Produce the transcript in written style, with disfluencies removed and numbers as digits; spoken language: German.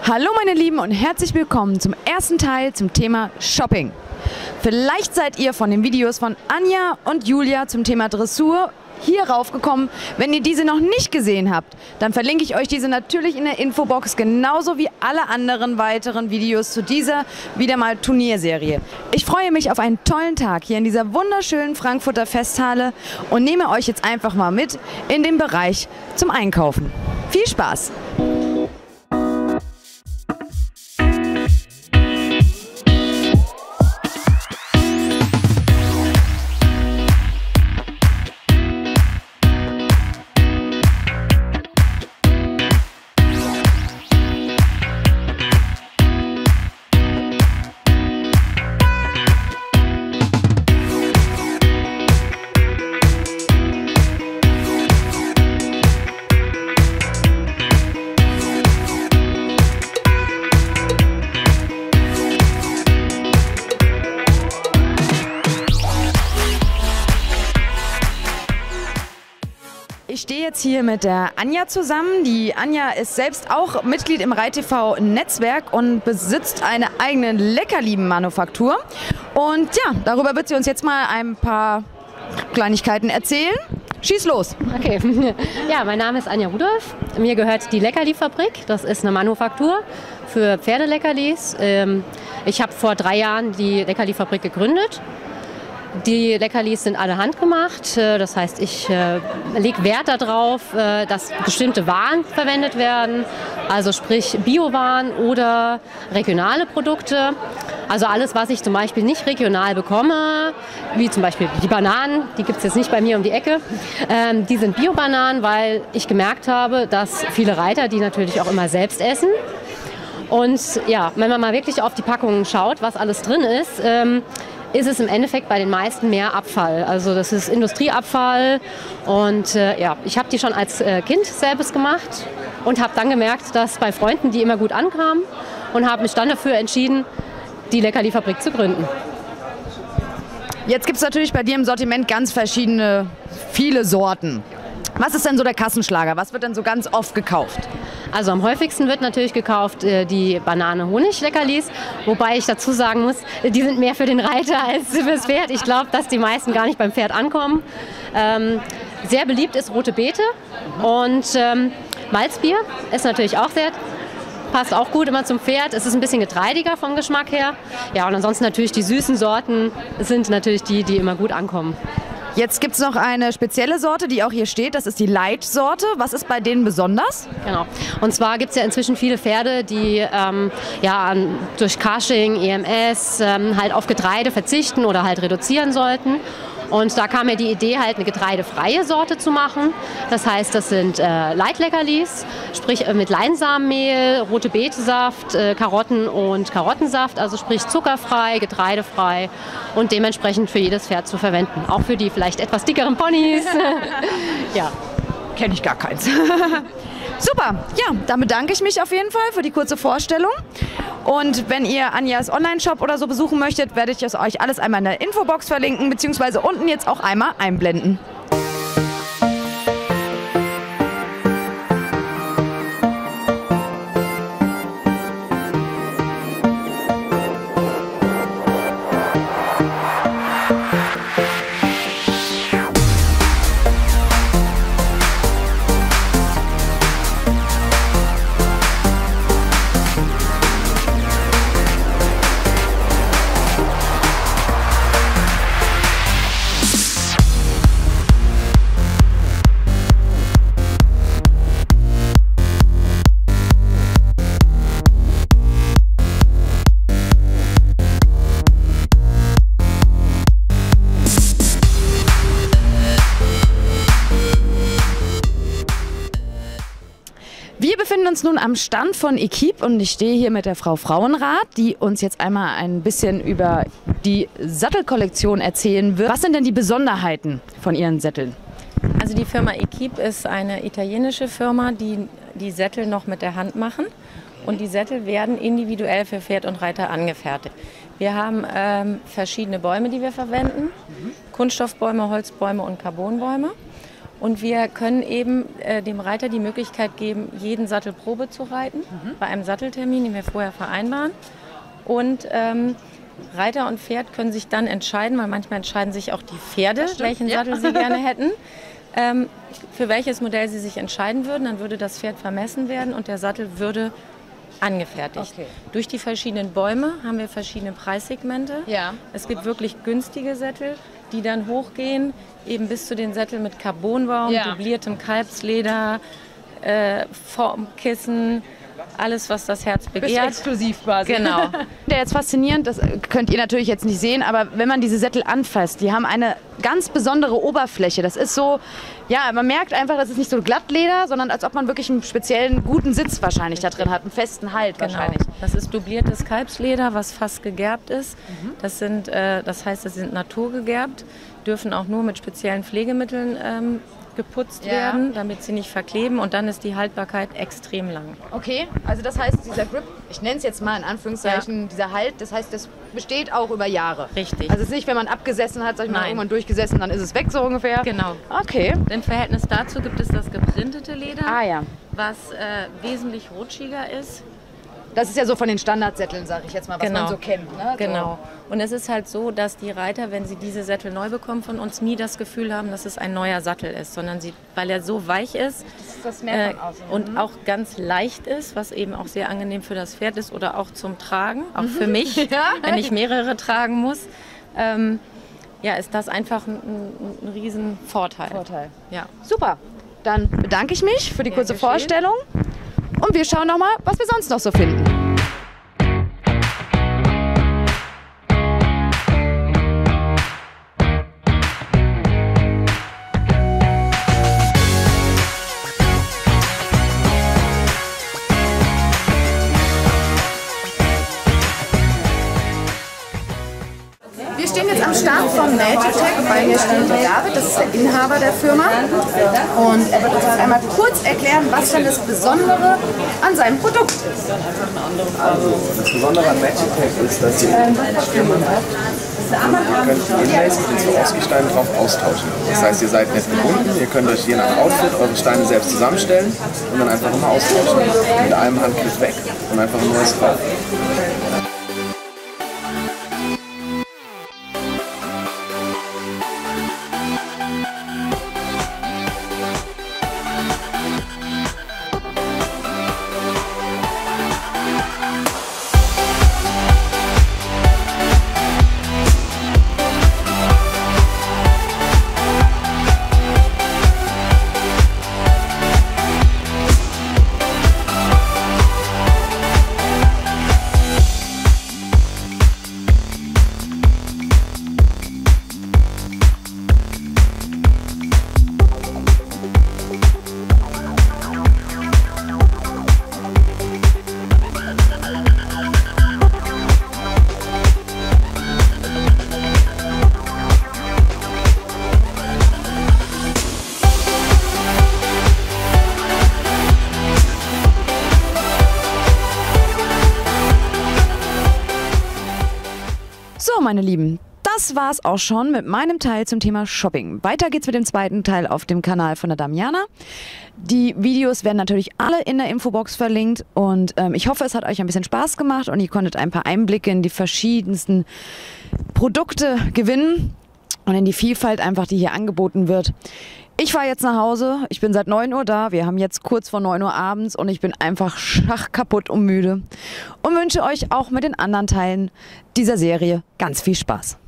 Hallo meine Lieben und herzlich willkommen zum ersten Teil zum Thema Shopping. Vielleicht seid ihr von den Videos von Anja und Julia zum Thema Dressur hier raufgekommen. Wenn ihr diese noch nicht gesehen habt, dann verlinke ich euch diese natürlich in der Infobox, genauso wie alle anderen weiteren Videos zu dieser wieder mal Turnierserie. Ich freue mich auf einen tollen Tag hier in dieser wunderschönen Frankfurter Festhalle und nehme euch jetzt einfach mal mit in den Bereich zum Einkaufen. Viel Spaß! Ich stehe jetzt hier mit der Anja zusammen. Die Anja ist selbst auch Mitglied im Reit-TV-Netzwerk und besitzt eine eigene Leckerli-Manufaktur. Und ja, darüber wird sie uns jetzt mal ein paar Kleinigkeiten erzählen. Schieß los! Okay, ja, mein Name ist Anja Rudolph. Mir gehört die Leckerli-Fabrik. Das ist eine Manufaktur für Pferdeleckerlis. Ich habe vor 3 Jahren die Leckerli-Fabrik gegründet. Die Leckerlis sind alle handgemacht, das heißt, ich lege Wert darauf, dass bestimmte Waren verwendet werden, also sprich Biowaren oder regionale Produkte. Also alles, was ich zum Beispiel nicht regional bekomme, wie zum Beispiel die Bananen, die gibt es jetzt nicht bei mir um die Ecke, die sind Bio-Bananen, weil ich gemerkt habe, dass viele Reiter die natürlich auch immer selbst essen. Und ja, wenn man mal wirklich auf die Packungen schaut, was alles drin ist es im Endeffekt bei den meisten mehr Abfall. Also das ist Industrieabfall und ja, ich habe die schon als Kind selbst gemacht und habe dann gemerkt, dass bei Freunden die immer gut ankamen und habe mich dann dafür entschieden, die Leckerli-Fabrik zu gründen. Jetzt gibt es natürlich bei dir im Sortiment ganz viele Sorten. Was ist denn so der Kassenschlager? Was wird denn so ganz oft gekauft? Also am häufigsten wird natürlich gekauft die Banane-Honig-Leckerlis, wobei ich dazu sagen muss, die sind mehr für den Reiter als fürs Pferd. Ich glaube, dass die meisten gar nicht beim Pferd ankommen. Sehr beliebt ist rote Beete und Malzbier ist natürlich auch passt auch gut immer zum Pferd. Es ist ein bisschen getreidiger vom Geschmack her. Ja, und ansonsten natürlich die süßen Sorten sind natürlich die immer gut ankommen. Jetzt gibt es noch eine spezielle Sorte, die auch hier steht, das ist die Light-Sorte. Was ist bei denen besonders? Genau, und zwar gibt es ja inzwischen viele Pferde, die durch Cushing, EMS halt auf Getreide verzichten oder halt reduzieren sollten. Und da kam mir die Idee, halt eine getreidefreie Sorte zu machen. Das heißt, das sind Light-Leckerlis, sprich mit Leinsamenmehl, rote Betesaft, Karotten und Karottensaft, also sprich zuckerfrei, getreidefrei und dementsprechend für jedes Pferd zu verwenden. Auch für die vielleicht etwas dickeren Ponys. Ja. Kenne ich gar keins. Super, ja, dann bedanke ich mich auf jeden Fall für die kurze Vorstellung. Und wenn ihr Anjas Online-Shop oder so besuchen möchtet, werde ich es euch alles einmal in der Infobox verlinken, beziehungsweise unten jetzt auch einmal einblenden. Wir befinden uns nun am Stand von Equipe und ich stehe hier mit der Frau Frauenrath, die uns jetzt einmal ein bisschen über die Sattelkollektion erzählen wird. Was sind denn die Besonderheiten von Ihren Sätteln? Also die Firma Equipe ist eine italienische Firma, die die Sättel noch mit der Hand machen. Und die Sättel werden individuell für Pferd und Reiter angefertigt. Wir haben verschiedene Bäume, die wir verwenden. Kunststoffbäume, Holzbäume und Carbonbäume. Und wir können eben dem Reiter die Möglichkeit geben, jeden Sattel Probe zu reiten, bei einem Satteltermin, den wir vorher vereinbaren. Und Reiter und Pferd können sich dann entscheiden, weil manchmal entscheiden sich auch die Pferde, welchen Sattel sie gerne hätten, für welches Modell sie sich entscheiden würden. Dann würde das Pferd vermessen werden und der Sattel würde angefertigt. Okay. Durch die verschiedenen Bäume haben wir verschiedene Preissegmente. Ja. Es gibt wirklich günstige Sättel, die dann hochgehen, eben bis zu den Sätteln mit Carbonbaum, dubliertem Kalbsleder, Formkissen, alles, was das Herz begehrt. Bisschen exklusiv quasi. Genau. Der jetzt faszinierend, das könnt ihr natürlich jetzt nicht sehen, aber wenn man diese Sättel anfasst, die haben eine ganz besondere Oberfläche. Das ist so, ja, man merkt einfach, das ist nicht so Glattleder, sondern als ob man wirklich einen speziellen guten Sitz wahrscheinlich da drin hat, einen festen Halt wahrscheinlich. Das ist dubliertes Kalbsleder, was fast gegerbt ist. Das heißt, das sind naturgegerbt, dürfen auch nur mit speziellen Pflegemitteln geputzt werden, damit sie nicht verkleben, und dann ist die Haltbarkeit extrem lang. Okay, also das heißt, dieser Grip, ich nenne es jetzt mal in Anführungszeichen, dieser Halt, das heißt, das besteht auch über Jahre. Richtig. Also es ist nicht, wenn man abgesessen hat, sag ich mal, irgendwann durchgesessen, dann ist es weg so ungefähr. Genau. Okay. Im Verhältnis dazu gibt es das geprintete Leder, was wesentlich rutschiger ist. Das ist ja so von den Standardsätteln, sage ich jetzt mal, was man so kennt. Ne? Genau. Und es ist halt so, dass die Reiter, wenn sie diese Sättel neu bekommen von uns, nie das Gefühl haben, dass es ein neuer Sattel ist, sondern weil er so weich ist das merkt man auch. Und auch ganz leicht ist, was eben auch sehr angenehm für das Pferd ist oder auch zum Tragen, auch für mich, wenn ich mehrere tragen muss, ist das einfach ein riesen Vorteil. Ja. Super. Dann bedanke ich mich für die kurze Vorstellung. Und wir schauen noch mal, was wir sonst noch so finden. Wir stehen jetzt am Start von Magitech. Bei mir steht der David, das ist der Inhaber der Firma. Und er wird uns jetzt einmal kurz erklären, was denn das Besondere an seinem Produkt ist. Also das Besondere an Magitech ist, dass ihr könnt Inlays mit den zwei Ausgehsteinen drauf austauschen. Das heißt, ihr seid nicht gebunden, ihr könnt euch je nach Outfit eure Steine selbst zusammenstellen und dann einfach immer austauschen. Mit einem Handgriff weg und einfach ein neues drauf. So, meine Lieben, das war's auch schon mit meinem Teil zum Thema Shopping. Weiter geht's mit dem zweiten Teil auf dem Kanal von der Damiana. Die Videos werden natürlich alle in der Infobox verlinkt und ich hoffe, es hat euch ein bisschen Spaß gemacht und ihr konntet ein paar Einblicke in die verschiedensten Produkte gewinnen und in die Vielfalt einfach, die hier angeboten wird. Ich fahre jetzt nach Hause, ich bin seit 9 Uhr da, wir haben jetzt kurz vor 9 Uhr abends und ich bin einfach schachkaputt und müde und wünsche euch auch mit den anderen Teilen dieser Serie ganz viel Spaß.